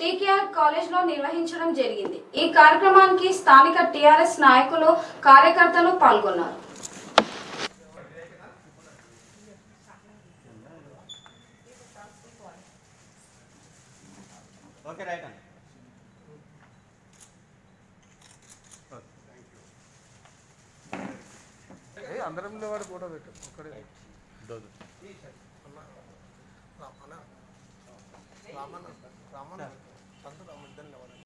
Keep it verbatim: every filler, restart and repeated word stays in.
TKR college లో నిర్వహించడం జరిగింది। ఈ కార్యక్రమానికి స్థానిక టీఆర్ఎస్ నాయకులు కార్యకర్తలు పాల్గొన్నారు। ఓకే రైట్ అన్న ఏ అందరం నిలబడి ఫోటో పెట్టు ఒక్కడే దోదు రామన్న రామన్న రామన్న సంత రామన్న